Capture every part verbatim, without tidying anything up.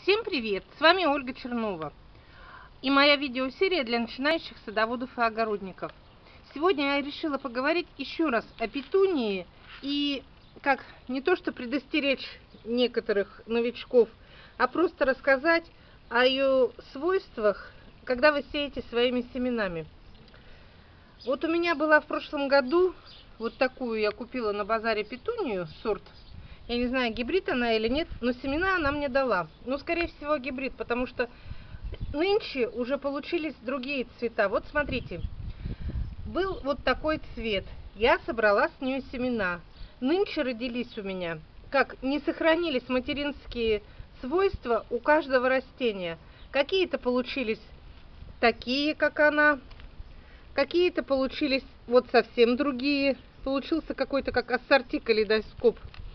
Всем привет! С вами Ольга Чернова и моя видеосерия для начинающих садоводов и огородников. Сегодня я решила поговорить еще раз о петунии и как не то что предостеречь некоторых новичков, а просто рассказать о ее свойствах, когда вы сеете своими семенами. Вот у меня была в прошлом году вот такую, я купила на базаре петунию, сорт. Я не знаю, гибрид она или нет, но семена она мне дала. Ну, скорее всего, гибрид, потому что нынче уже получились другие цвета. Вот смотрите, был вот такой цвет. Я собрала с нее семена. Нынче родились у меня, как не сохранились материнские свойства у каждого растения. Какие-то получились такие, как она, какие-то получились вот совсем другие. Получился какой-то как ассорти калейдоскоп.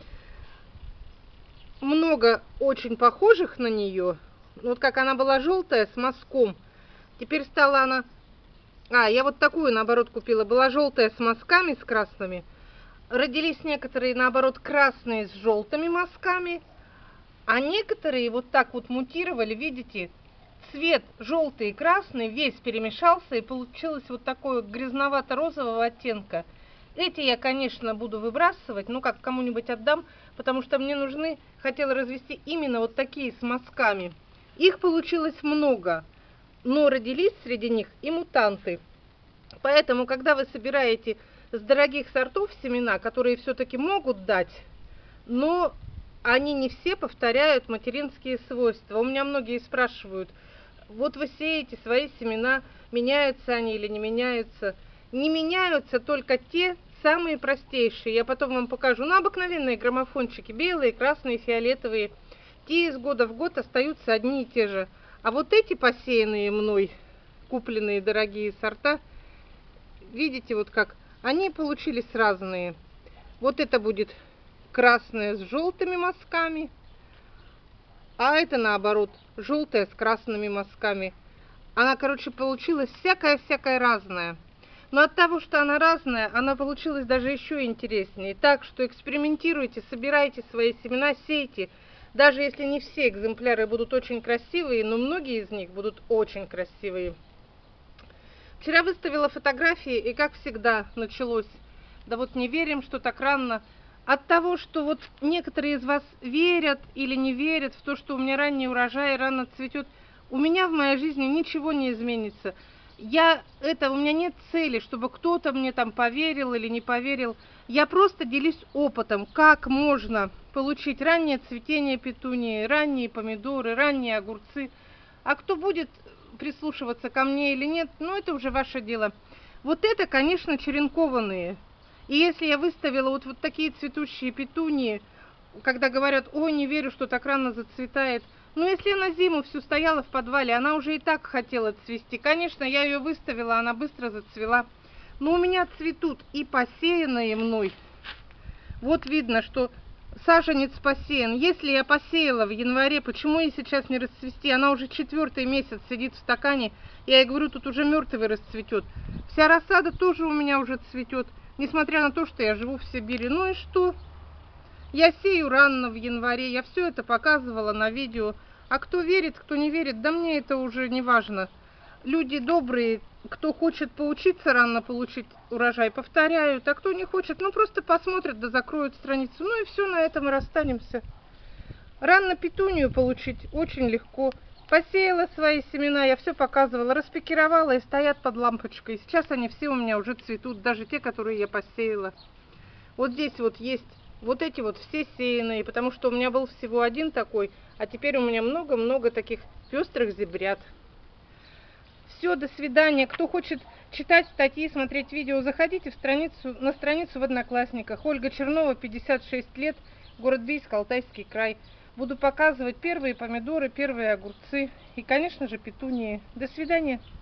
Много очень похожих на нее. Вот как она была желтая с мазком. Теперь стала она... А, я вот такую наоборот купила. Была желтая с мазками, с красными. Родились некоторые наоборот красные с желтыми мазками. А некоторые вот так вот мутировали. Видите, цвет желтый и красный весь перемешался. И получилось вот такое грязновато-розового оттенка. Эти я, конечно, буду выбрасывать, ну как кому-нибудь отдам, потому что мне нужны, хотела развести именно вот такие с мазками. Их получилось много, но родились среди них и мутанты. Поэтому, когда вы собираете с дорогих сортов семена, которые все-таки могут дать, но они не все повторяют материнские свойства. У меня многие спрашивают, вот вы сеете свои семена, меняются они или не меняются? Не меняются только те самые простейшие. Я потом вам покажу. Ну, обыкновенные граммофончики. Белые, красные, фиолетовые. Те из года в год остаются одни и те же. А вот эти посеянные мной, купленные дорогие сорта, видите, вот как, они получились разные. Вот это будет красное с желтыми мазками. А это наоборот, желтое с красными мазками. Она, короче, получилась всякая-всякая разная. Но от того, что она разная, она получилась даже еще интереснее. Так что экспериментируйте, собирайте свои семена, сейте. Даже если не все экземпляры будут очень красивые, но многие из них будут очень красивые. Вчера выставила фотографии, и как всегда началось. Да вот не верим, что так рано. От того, что вот некоторые из вас верят или не верят в то, что у меня ранний урожай рано цветет, у меня в моей жизни ничего не изменится. Я это, у меня нет цели, чтобы кто-то мне там поверил или не поверил. Я просто делюсь опытом, как можно получить раннее цветение петунии, ранние помидоры, ранние огурцы. А кто будет прислушиваться ко мне или нет, ну это уже ваше дело. Вот это, конечно, черенкованные. И если я выставила вот, вот такие цветущие петунии, когда говорят, ой, не верю, что так рано зацветает. Ну, если она зиму всю стояла в подвале, она уже и так хотела цвести. Конечно, я ее выставила, она быстро зацвела. Но у меня цветут и посеянные мной. Вот видно, что саженец посеян. Если я посеяла в январе, почему ей сейчас не расцвести? Она уже четвертый месяц сидит в стакане. Я ей говорю, тут уже мертвый расцветет. Вся рассада тоже у меня уже цветет. Несмотря на то, что я живу в Сибири. Ну и что? Я сею рано в январе, я все это показывала на видео. А кто верит, кто не верит, да мне это уже не важно. Люди добрые, кто хочет поучиться рано получить урожай, повторяют. А кто не хочет, ну просто посмотрят да закроют страницу. Ну и все, на этом и расстанемся. Рано петунию получить очень легко. Посеяла свои семена, я все показывала, распикировала и стоят под лампочкой. Сейчас они все у меня уже цветут, даже те, которые я посеяла. Вот здесь вот есть вот эти вот все сеянные, потому что у меня был всего один такой, а теперь у меня много-много таких пестрых зебрят. Все, до свидания. Кто хочет читать статьи, смотреть видео, заходите в страницу, на страницу в Одноклассниках. Ольга Чернова, пятьдесят шесть лет, город Бийск, Алтайский край. Буду показывать первые помидоры, первые огурцы и, конечно же, петунии. До свидания.